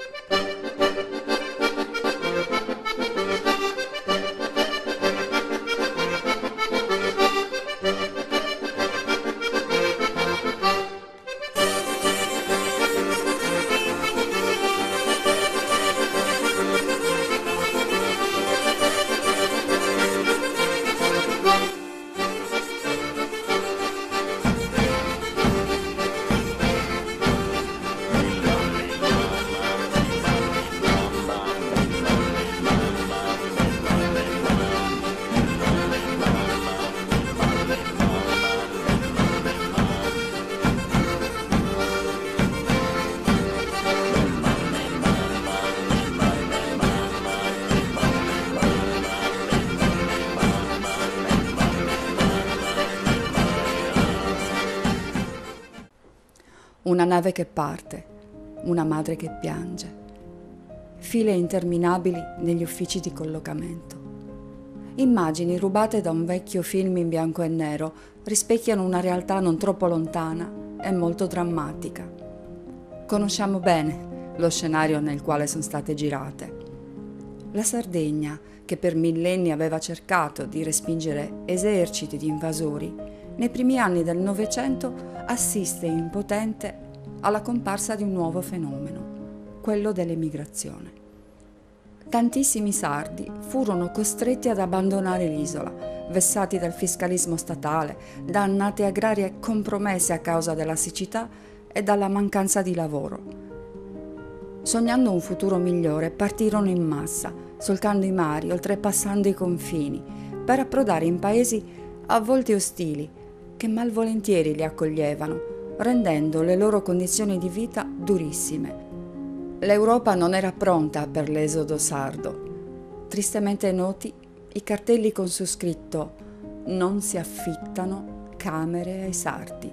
Una nave che parte, una madre che piange, file interminabili negli uffici di collocamento. Immagini rubate da un vecchio film in bianco e nero rispecchiano una realtà non troppo lontana e molto drammatica. Conosciamo bene lo scenario nel quale sono state girate. La Sardegna, che per millenni aveva cercato di respingere eserciti di invasori, nei primi anni del Novecento assiste impotente alla comparsa di un nuovo fenomeno, quello dell'emigrazione. Tantissimi sardi furono costretti ad abbandonare l'isola, vessati dal fiscalismo statale, da annate agrarie compromesse a causa della siccità e dalla mancanza di lavoro. Sognando un futuro migliore, partirono in massa, solcando i mari, oltrepassando i confini, per approdare in paesi a volte ostili, che malvolentieri li accoglievano, rendendo le loro condizioni di vita durissime. L'Europa non era pronta per l'esodo sardo. Tristemente noti i cartelli con su scritto «Non si affittano camere ai sardi».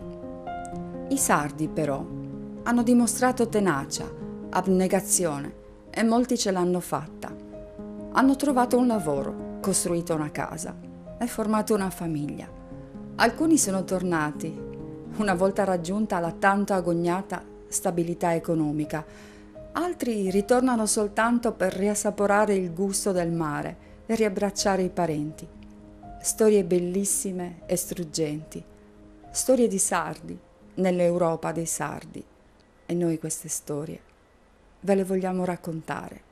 I sardi, però, hanno dimostrato tenacia, abnegazione e molti ce l'hanno fatta. Hanno trovato un lavoro, costruito una casa e formato una famiglia. Alcuni sono tornati, una volta raggiunta la tanto agognata stabilità economica. Altri ritornano soltanto per riassaporare il gusto del mare e riabbracciare i parenti. Storie bellissime e struggenti. Storie di sardi nell'Europa dei sardi. E noi queste storie ve le vogliamo raccontare.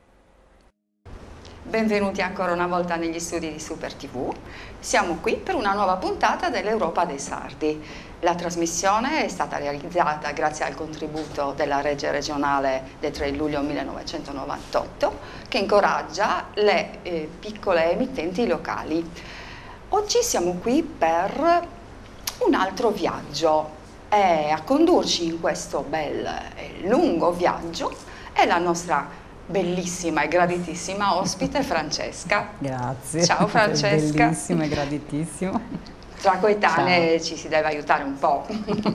Benvenuti ancora una volta negli studi di Super TV. Siamo qui per una nuova puntata dell'Europa dei Sardi. La trasmissione è stata realizzata grazie al contributo della Reggia regionale del 3 luglio 1998 che incoraggia le piccole emittenti locali. Oggi siamo qui per un altro viaggio e a condurci in questo bel e lungo viaggio è la nostra bellissima e graditissima ospite Francesca. Grazie. Ciao Francesca. Bellissimo e graditissimo. Tra coetanee ci si deve aiutare un po'.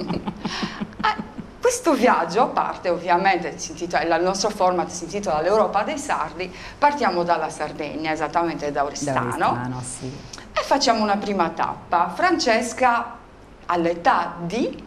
Questo viaggio parte ovviamente, il nostro format si intitola l'Europa dei Sardi, partiamo dalla Sardegna, esattamente da Oristano, sì. E facciamo una prima tappa. Francesca all'età di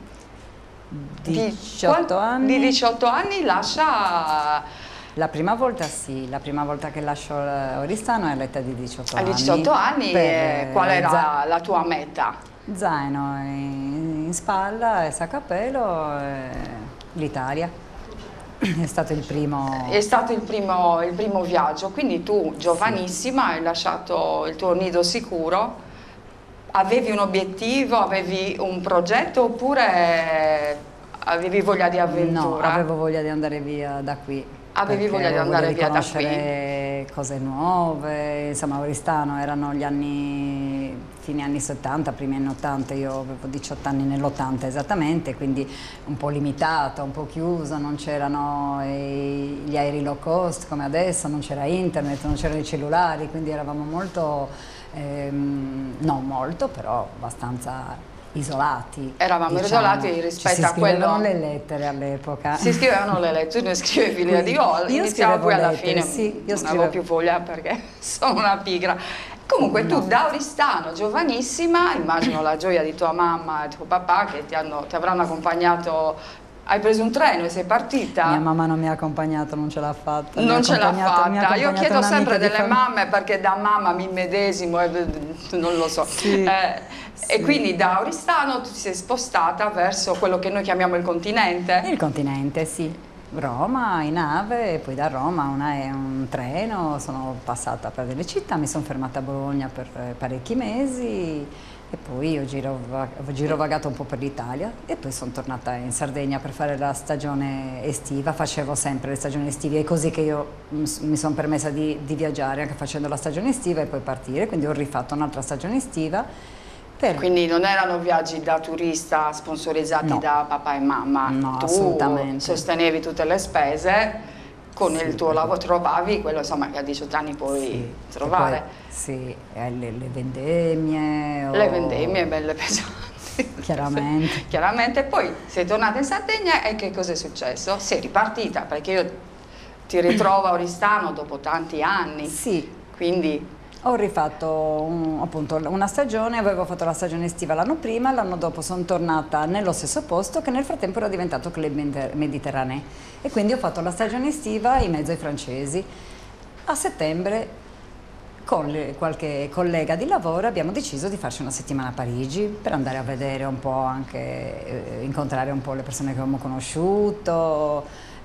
18 anni. Di 18 anni lascia... La prima volta sì, la prima volta che lascio Oristano è all'età di 18 anni. A 18 anni qual era la tua meta? Zaino in spalla e sacca-pelo, l'Italia. È stato il primo... È stato il primo viaggio, quindi tu giovanissima hai lasciato il tuo nido sicuro, avevi un obiettivo, avevi un progetto oppure avevi voglia di avventura? No, avevo voglia di andare via da qui. Avevi voglia di andare via da qui? Conoscere cose nuove, insomma Oristano erano gli anni, fine anni 70, primi anni 80, io avevo 18 anni nell'80 esattamente, quindi un po' limitata, un po' chiusa, non c'erano gli aerei low cost come adesso, non c'era internet, non c'erano i cellulari, quindi eravamo molto, non molto, però abbastanza isolati. Eravamo isolati rispetto a quello... Si scrivevano le lettere all'epoca. Si scrivevano le lettere, tu ne scrivevi le di iniziavo poi alla fine, sì, non avevo più voglia perché sono una pigra. Comunque tu da Oristano, giovanissima, immagino la gioia di tua mamma e tuo papà che ti avranno accompagnato Hai preso un treno e sei partita? Mia mamma non mi ha accompagnato, non ce l'ha fatta. Non ce l'ha fatta. Io chiedo sempre di delle mamme perché da mamma mi medesimo e non lo so. Sì, sì. E quindi da Oristano tu ti sei spostata verso quello che noi chiamiamo il continente? Il continente, sì. Roma in nave, e poi da Roma un treno, sono passata per delle città, mi sono fermata a Bologna per parecchi mesi e poi ho girovagato un po' per l'Italia e poi sono tornata in Sardegna per fare la stagione estiva. Facevo sempre le stagioni estive, è così che io mi sono permessa di viaggiare anche facendo la stagione estiva e poi partire, quindi ho rifatto un'altra stagione estiva. Quindi non erano viaggi da turista sponsorizzati da papà e mamma, no, tu assolutamente sostenevi tutte le spese, con il tuo lavoro trovavi quello insomma che a 18 anni puoi trovare. Poi, le vendemmie. Le vendemmie belle pesanti. Chiaramente. Chiaramente, poi sei tornata in Sardegna e che cosa è successo? Sei ripartita perché io ti ritrovo a Oristano dopo tanti anni. Sì. Quindi ho rifatto appunto una stagione, avevo fatto la stagione estiva l'anno prima, l'anno dopo sono tornata nello stesso posto che nel frattempo era diventato Club Mediterranee e quindi ho fatto la stagione estiva in mezzo ai francesi. A settembre con qualche collega di lavoro abbiamo deciso di farci una settimana a Parigi per andare a vedere un po', anche incontrare un po' le persone che avevamo conosciuto.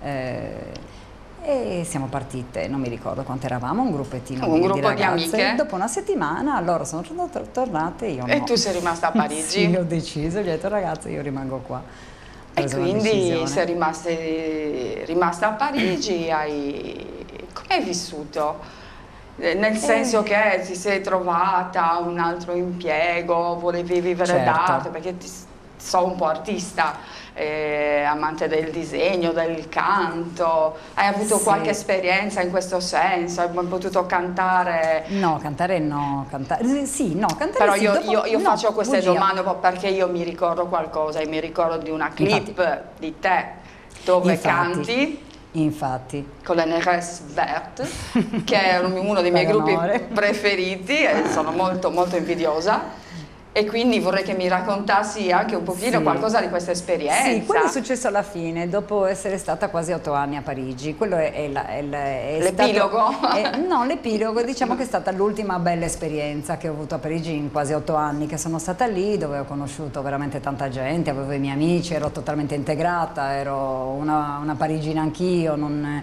E siamo partite, non mi ricordo quanto eravamo, un gruppettino di ragazze. Amiche. Dopo una settimana loro sono tornate, io no. E tu sei rimasta a Parigi? Sì, ho deciso, gli ho detto ragazze io rimango qua. E quindi sei rimasta a Parigi, come hai vissuto? Nel senso che ti sei trovata un altro impiego, volevi vivere d'arte, perché so un po' artista. Amante del disegno, del canto, hai avuto qualche esperienza in questo senso? Hai potuto cantare? No, cantare no, cantare sì. Però io faccio queste domande perché io mi ricordo qualcosa e mi ricordo di una clip di te dove canti. Infatti. Con le Négresse Verte, che è uno dei miei gruppi preferiti e sono molto molto invidiosa. E quindi vorrei che mi raccontassi anche un pochino qualcosa di questa esperienza. Sì, quello è successo alla fine, dopo essere stata quasi 8 anni a Parigi. Quello è l'epilogo? No, l'epilogo, diciamo che è stata l'ultima bella esperienza che ho avuto a Parigi in quasi 8 anni che sono stata lì, dove ho conosciuto veramente tanta gente, avevo i miei amici, ero totalmente integrata, ero una parigina anch'io,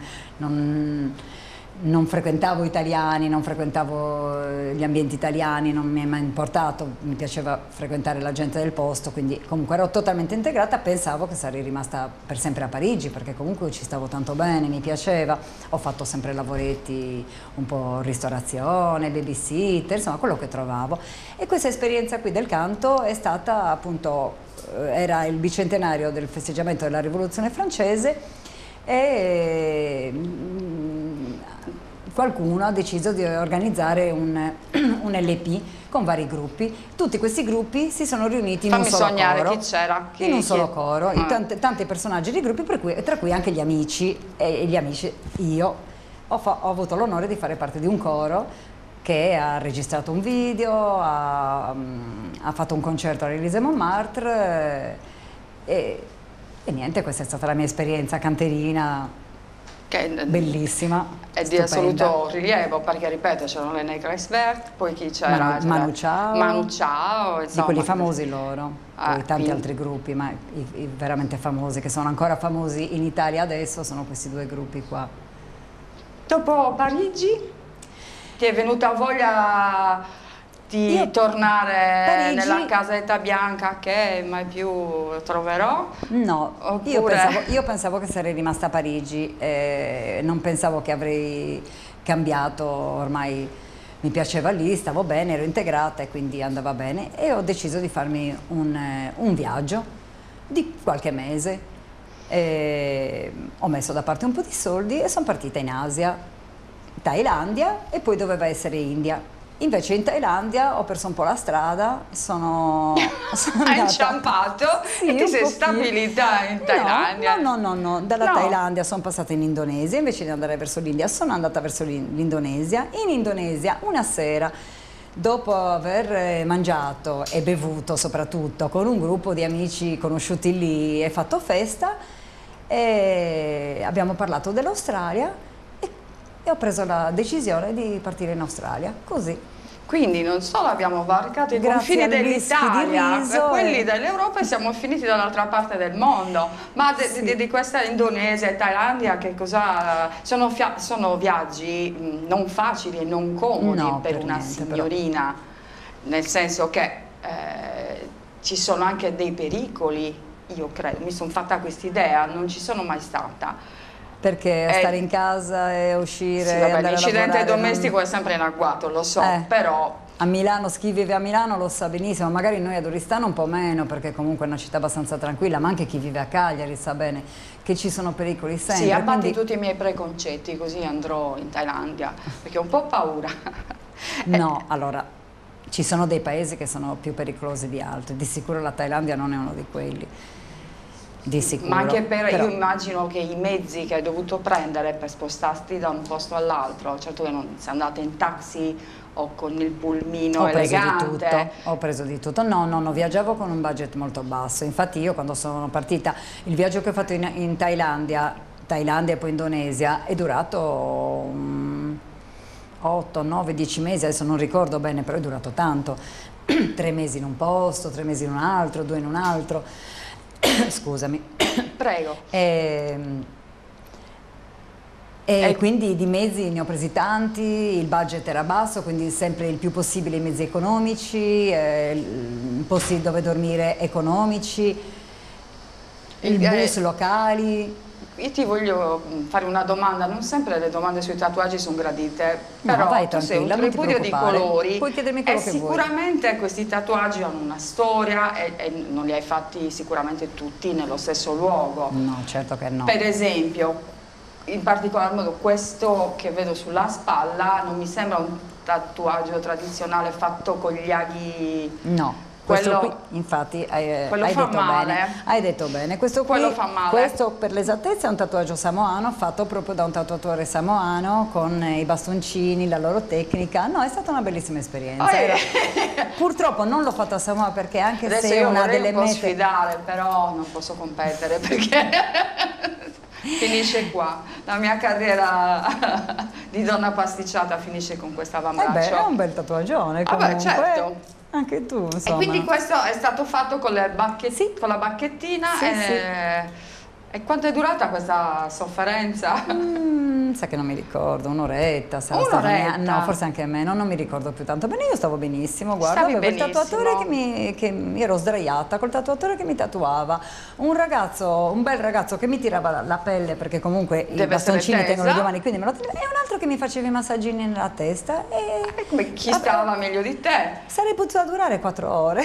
non frequentavo italiani, non frequentavo gli ambienti italiani, non mi è mai importato, mi piaceva frequentare la gente del posto, quindi comunque ero totalmente integrata, pensavo che sarei rimasta per sempre a Parigi perché comunque ci stavo tanto bene, mi piaceva, ho fatto sempre lavoretti un po' ristorazione, babysitter, insomma quello che trovavo e questa esperienza qui del canto è stata appunto, era il bicentenario del festeggiamento della Rivoluzione francese e qualcuno ha deciso di organizzare un LP con vari gruppi. Tutti questi gruppi si sono riuniti in un solo coro. Fammi sognare chi c'era. In un solo coro, tanti personaggi di gruppi, tra cui anche gli amici, e gli amici, io ho avuto l'onore di fare parte di un coro che ha registrato un video, ha fatto un concerto all'Élysée Montmartre e niente, questa è stata la mia esperienza canterina, bellissima. È di assoluto rilievo perché, ripeto, c'erano le Négresse Verte, poi chi c'era? Manu Chao, insomma. Di quelli famosi loro, poi tanti altri gruppi, ma i veramente famosi, che sono ancora famosi in Italia adesso, sono questi due gruppi qua. Dopo Parigi ti è venuta voglia di tornare nella casetta bianca che mai più troverò? No, oppure... io pensavo che sarei rimasta a Parigi, non pensavo che avrei cambiato, ormai mi piaceva lì, stavo bene, ero integrata e quindi andava bene e ho deciso di farmi un viaggio di qualche mese, ho messo da parte un po' di soldi e sono partita in Asia, Thailandia e poi doveva essere India. Invece in Thailandia ho perso un po' la strada, sono Hai inciampato e ti sei stabilita in Thailandia? No, dalla Thailandia sono passata in Indonesia, invece di andare verso l'India sono andata verso l'Indonesia. In Indonesia una sera, dopo aver mangiato e bevuto soprattutto con un gruppo di amici conosciuti lì e fatto festa, e abbiamo parlato dell'Australia e ho preso la decisione di partire in Australia, così. Quindi non solo abbiamo varcato i confini dell'Italia, quelli dell'Europa e siamo finiti dall'altra parte del mondo. Ma di questa Indonesia e Thailandia che cosa? Sono viaggi non facili e non comodi per una signorina, nel senso che ci sono anche dei pericoli, io credo, mi sono fatta quest'idea, non ci sono mai stata. Perché stare in casa e uscire, sì, vabbè, l'incidente domestico è sempre in agguato, lo so, però... A Milano, chi vive a Milano lo sa benissimo, magari noi ad Oristano un po' meno, perché comunque è una città abbastanza tranquilla, ma anche chi vive a Cagliari sa bene che ci sono pericoli sempre. Sì, abbatti tutti i miei preconcetti, così andrò in Thailandia, perché ho un po' paura. No, allora, ci sono dei paesi che sono più pericolosi di altri, di sicuro la Thailandia non è uno di quelli. Di sicuro. Ma anche io immagino che i mezzi che hai dovuto prendere per spostarti da un posto all'altro, certo che non sei andata in taxi o con il pulmino elegante. Ho preso di tutto, no, viaggiavo con un budget molto basso, infatti io quando sono partita, il viaggio che ho fatto in Thailandia e poi Indonesia è durato 8, 9, 10 mesi, adesso non ricordo bene, però è durato tanto, 3 mesi in un posto, 3 mesi in un altro, 2 in un altro. Scusami. Prego. E quindi di mezzi ne ho presi tanti, il budget era basso, quindi sempre il più possibile i mezzi economici, posti dove dormire economici, il bus locali. Io ti voglio fare una domanda, non sempre le domande sui tatuaggi sono gradite, però vai, tu sei un tripudio di colori, puoi chiedermi quello che sicuramente vuoi. Questi tatuaggi hanno una storia e non li hai fatti sicuramente tutti nello stesso luogo. No, certo che no. Per esempio, in particolar modo questo che vedo sulla spalla non mi sembra un tatuaggio tradizionale fatto con gli aghi. No. Questo qui, infatti, hai detto bene. Questo qui, fa male. Questo per l'esattezza è un tatuaggio samoano fatto proprio da un tatuatore samoano con i bastoncini, la loro tecnica. No, è stata una bellissima esperienza. Purtroppo non l'ho fatto a Samoa perché anche adesso se è una delle mete... Adesso sfidare, però non posso competere perché... Finisce qua, la mia carriera di donna pasticciata finisce con questo avambraccio. È un bel tatuaggione comunque. Certo. Anche tu, insomma. E quindi questo è stato fatto con, con la bacchettina e quanto è durata questa sofferenza? Sa che non mi ricordo, un'oretta, no, forse anche meno, non mi ricordo più tanto bene, io stavo benissimo, guarda, avevo il tatuatore che mi ero sdraiata col tatuatore che mi tatuava, un bel ragazzo che mi tirava la pelle perché comunque i bastoncini tengono i giovani, quindi me lo teneva, e un altro che mi faceva i massagini nella testa e chi stava meglio di te? Sarei potuta durare 4 ore.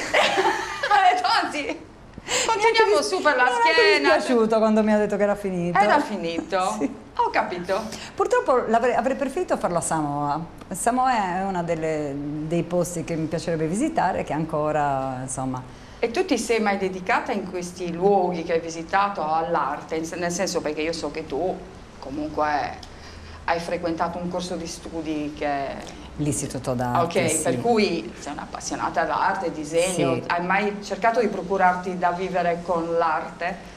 Anzi, continuiamo su per la schiena. Mi è piaciuto quando mi ha detto che era finito. Era finito? Sì. Ho capito. Purtroppo avrei preferito farlo a Samoa. Samoa è uno dei posti che mi piacerebbe visitare, che ancora, insomma... E tu ti sei mai dedicata in questi luoghi che hai visitato all'arte? Nel senso, perché io so che tu comunque hai frequentato un corso di studi che... L'Istituto d'Arte, ok, per cui sei un'appassionata d'arte, disegno, sì. Hai mai cercato di procurarti da vivere con l'arte?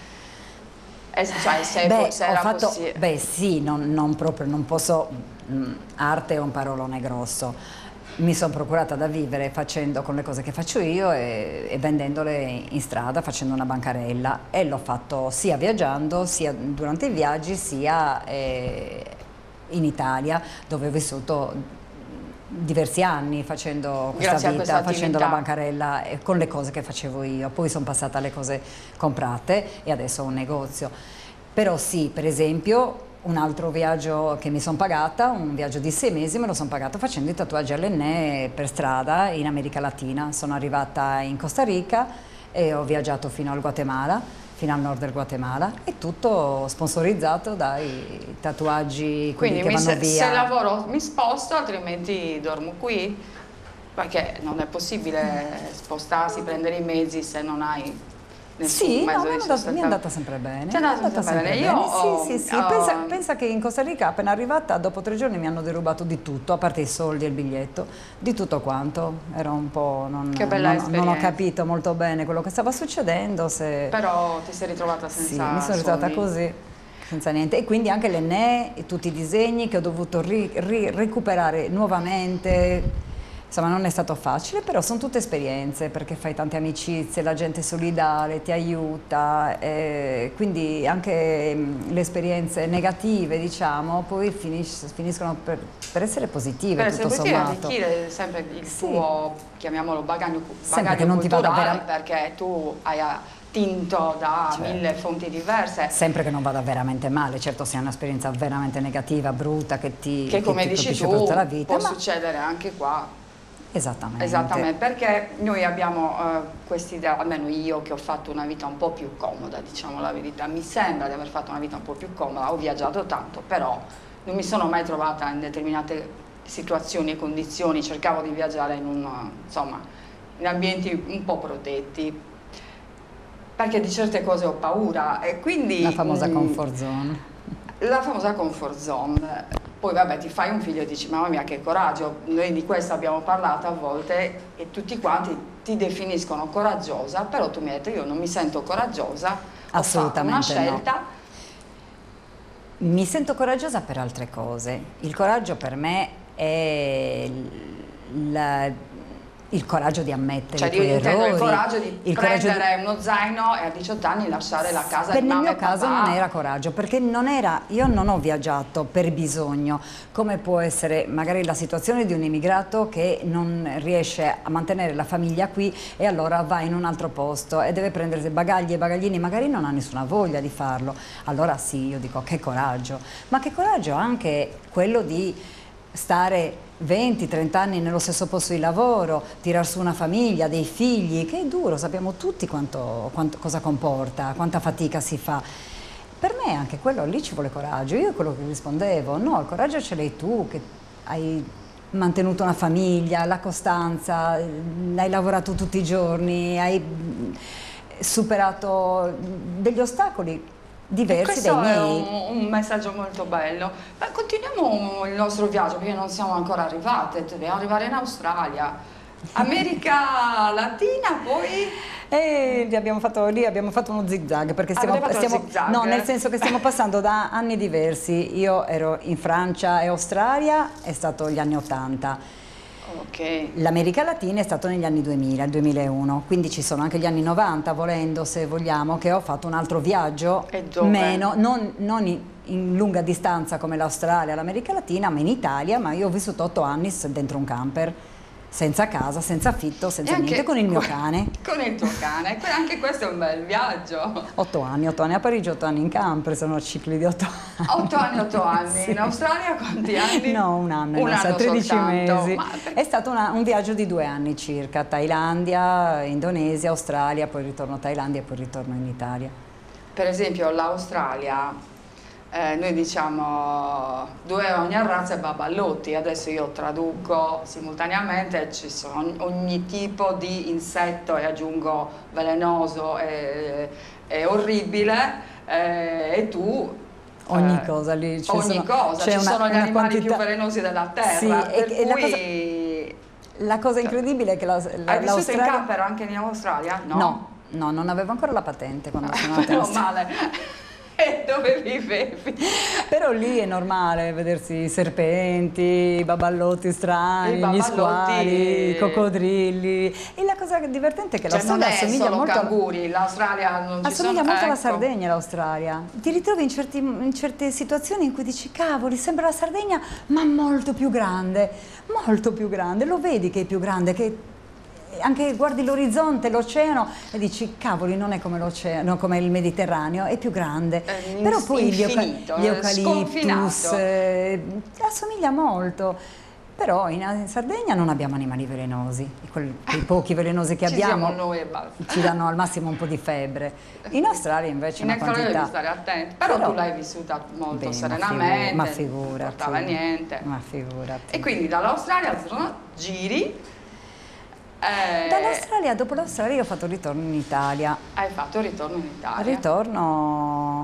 Beh sì, non proprio, non posso, arte è un parolone grosso, mi sono procurata da vivere facendo con le cose che faccio io e vendendole in strada, facendo una bancarella, e l'ho fatto sia viaggiando, sia durante i viaggi, sia in Italia, dove ho vissuto diversi anni facendo questa vita, facendo la bancarella con le cose che facevo io. Poi sono passata alle cose comprate e adesso ho un negozio. Però sì, per esempio, un altro viaggio che mi sono pagata, un viaggio di 6 mesi, me lo sono pagato facendo i tatuaggi all'Enne per strada in America Latina. Sono arrivata in Costa Rica e ho viaggiato fino al Guatemala, fino al nord del Guatemala, e tutto sponsorizzato dai tatuaggi. Quindi che vanno via. Se lavoro mi sposto, altrimenti dormo qui, perché non è possibile spostarsi, prendere i mezzi se non hai nessun mezzo di sostentamento? Mi è andata sempre bene. Ti è andata sempre bene? Io, sì. Pensa che in Costa Rica, appena arrivata, dopo 3 giorni mi hanno derubato di tutto, a parte i soldi e il biglietto, di tutto quanto. Era un po'... non ho capito molto bene quello che stava succedendo. Però ti sei ritrovata senza Sì, mi sono ritrovata così, senza niente. E quindi anche l'Enné, tutti i disegni che ho dovuto recuperare nuovamente. Insomma, non è stato facile, però sono tutte esperienze, perché fai tante amicizie, la gente è solidale, ti aiuta, quindi anche le esperienze negative, diciamo, poi finiscono per essere positive, tutto sommato. Arricchire sempre il tuo, chiamiamolo bagaglio che non culturale, perché tu hai attinto da 1000 fonti diverse. Sempre che non vada veramente male, certo se è un'esperienza veramente negativa, brutta, che come dici tu, tutta la vita, può succedere anche qua. Esattamente, perché noi abbiamo quest'idea, almeno io che ho fatto una vita un po' più comoda, diciamo la verità, mi sembra di aver fatto una vita un po' più comoda, ho viaggiato tanto, però non mi sono mai trovata in determinate situazioni e condizioni, cercavo di viaggiare in ambienti un po' protetti, perché di certe cose ho paura e quindi... La famosa comfort zone. La famosa comfort zone. Poi vabbè, ti fai un figlio e dici mamma mia che coraggio, noi di questo abbiamo parlato a volte e tutti quanti ti definiscono coraggiosa, però tu mi hai detto io non mi sento coraggiosa, ho fatto una scelta. No. Mi sento coraggiosa per altre cose, il coraggio per me è il coraggio di ammettere i tuoi errori. Il coraggio di prendere uno zaino e a 18 anni lasciare la casa di mamma e papà. Nel mio caso non era coraggio, perché io non ho viaggiato per bisogno, come può essere magari la situazione di un immigrato che non riesce a mantenere la famiglia qui e allora va in un altro posto e deve prendere bagagli e bagaglini, magari non ha nessuna voglia di farlo. Allora sì, io dico che coraggio, ma che coraggio anche quello di stare 20-30 anni nello stesso posto di lavoro, tirar su una famiglia, dei figli, che è duro, sappiamo tutti cosa comporta, quanta fatica si fa. Per me anche quello lì ci vuole coraggio. Io quello che rispondevo, no, il coraggio ce l'hai tu, che hai mantenuto una famiglia, la costanza, hai lavorato tutti i giorni, hai superato degli ostacoli diversi dai miei. Questo è un messaggio molto bello. Ma continuiamo il nostro viaggio perché non siamo ancora arrivate, dobbiamo arrivare in Australia, America Latina, poi... Abbiamo fatto uno zigzag, perché no, nel senso che stiamo passando da anni diversi. Io ero in Francia e Australia, è stato gli anni 80. Okay. L'America Latina è stato negli anni 2000, il 2001, quindi ci sono anche gli anni 90, volendo, se vogliamo, che ho fatto un altro viaggio, non in lunga distanza come l'Australia, l'America Latina, ma in Italia, ma io ho vissuto 8 anni dentro un camper, senza casa, senza affitto, senza niente, con il mio cane. Con il tuo cane, anche questo è un bel viaggio. 8 anni a Parigi, 8 anni in camper, sono cicli di 8 anni. 8 anni, sì. In Australia quanti anni? No, un anno, 13 soltanto. mesi. È stato un viaggio di 2 anni circa, Thailandia, Indonesia, Australia, poi ritorno a Thailandia e poi ritorno in Italia. Per esempio l'Australia, noi diciamo ogni razza è baballotti, adesso io traduco simultaneamente, ci sono ogni tipo di insetto e aggiungo velenoso e orribile, e tu ogni cosa lì, ci sono gli animali più velenosi della terra, sì, la cosa incredibile è che hai vissuto in camper anche in Australia? No, non avevo ancora la patente quando sono andata in Australia. Male. Dove vivevi? Però lì è normale vedersi i serpenti, i baballotti strani, gli squali, i coccodrilli. E la cosa divertente è che l'Australia assomiglia molto canguri, l'Australia non ci assomiglia molto alla Sardegna, l'Australia. Ti ritrovi in certe situazioni in cui dici cavoli, sembra la Sardegna, ma molto più grande, lo vedi che è più grande, che anche guardi l'orizzonte, l'oceano e dici cavoli, non è come l'oceano, come il Mediterraneo, è più grande, però poi infinito, gli eucaliptus assomiglia molto. Però in Sardegna non abbiamo animali velenosi, quei pochi velenosi che abbiamo noi e basta. Ci danno al massimo un po' di febbre. In Australia invece una quantità. Devi stare attento, però tu l'hai vissuta molto serenamente, ma figurati, non portava niente. Ma figurati. E quindi dall'Australia giri. Dall'Australia, dopo l'Australia io ho fatto il ritorno in Italia. Hai fatto il ritorno in Italia? Ritorno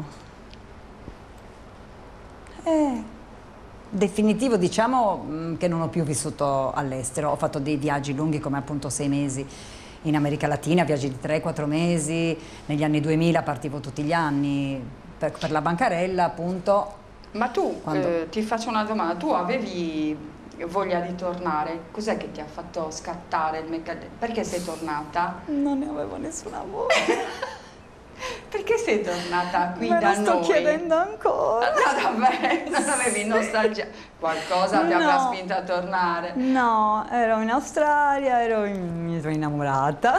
definitivo, diciamo, che non ho più vissuto all'estero. Ho fatto dei viaggi lunghi come appunto 6 mesi in America Latina, viaggi di 3-4 mesi, negli anni 2000 partivo tutti gli anni per la bancarella appunto. Ma tu, ti faccio una domanda, tu avevi voglia di tornare? Cos'è che ti ha fatto scattare il meccanismo? Perché sei tornata? Non ne avevo nessuna voglia. Perché sei tornata qui Me da lo sto noi? chiedendo ancora. No, davvero, non avevi nostalgia? Qualcosa ti avrà spinto a tornare? No, ero in Australia, mi sono innamorata.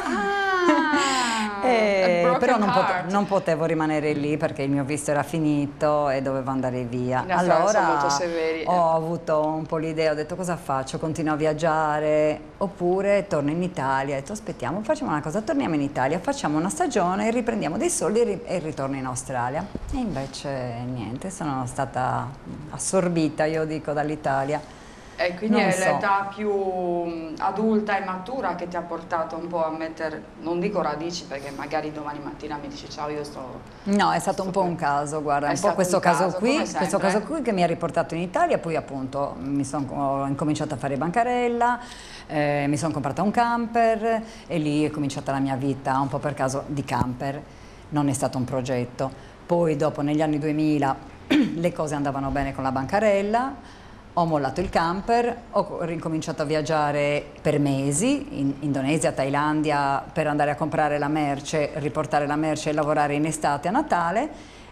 Però non potevo rimanere lì perché il mio visto era finito e dovevo andare via. In Australia sono molto Allora severi. ho avuto un po' l'idea, ho detto cosa faccio? Continuo a viaggiare oppure torno in Italia? Ho detto aspettiamo, facciamo una cosa, torniamo in Italia, facciamo una stagione, riprendiamo dei soldi e ritorno in Australia. E invece niente, sono stata assorbita, io dico, dall'Italia. E quindi Non è so. l'età più adulta e matura che ti ha portato un po' a mettere, non dico radici perché magari domani mattina mi dici ciao io sto... No, è stato un po' un caso, guarda, È un po' stato questo un caso caso, qui, come sempre. questo caso qui che mi ha riportato in Italia, poi appunto ho incominciato a fare bancarella, mi sono comprata un camper e lì è cominciata la mia vita un po' per caso di camper, non è stato un progetto. Poi dopo negli anni 2000 le cose andavano bene con la bancarella, ho mollato il camper, ho ricominciato a viaggiare per mesi, in Indonesia, Thailandia, per andare a comprare la merce, riportare la merce e lavorare in estate a Natale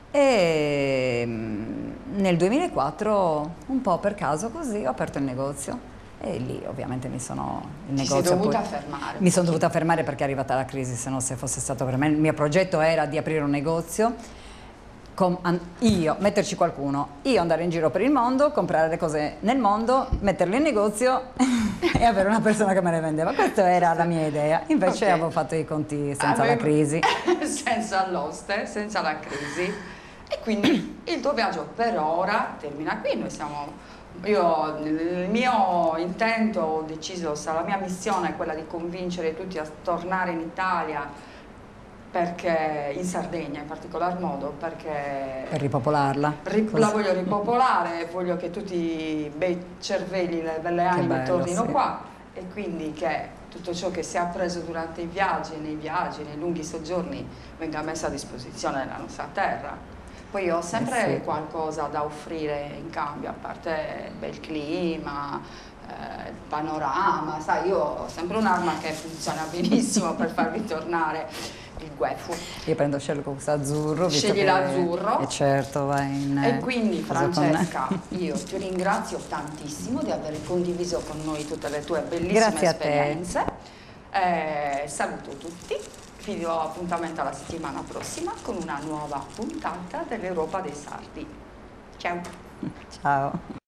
e nel 2004, un po' per caso così, ho aperto il negozio e lì ovviamente mi sono... Ti sei dovuta fermare. Mi sono dovuta fermare perché è arrivata la crisi, se no se fosse stato per me, il mio progetto era di aprire un negozio, metterci qualcuno, io andare in giro per il mondo, comprare le cose nel mondo, metterle in negozio e avere una persona che me le vendeva. Questa era la mia idea. Invece avevo fatto i conti senza la crisi. Senza l'oste, senza la crisi. E quindi il tuo viaggio per ora termina qui. Io il mio intento ho deciso, la mia missione è quella di convincere tutti a tornare in Italia, perché in Sardegna in particolar modo, perché per ripopolarla. La voglio ripopolare, voglio che tutti i bei cervelli, le belle anime tornino qua e quindi che tutto ciò che si è appreso durante i viaggi, nei lunghi soggiorni venga messo a disposizione della nostra terra. Poi ho sempre qualcosa da offrire in cambio, a parte il bel clima, il panorama, sai, io ho sempre un'arma che funziona benissimo per farvi tornare. Il guefu. Io prendo, scelgo questo azzurro. Scegli l'azzurro. E certo, vai in... E quindi Francesca, io ti ringrazio tantissimo di aver condiviso con noi tutte le tue bellissime esperienze. Saluto tutti, vi do appuntamento alla settimana prossima con una nuova puntata dell'Europa dei Sardi. Ciao! Ciao!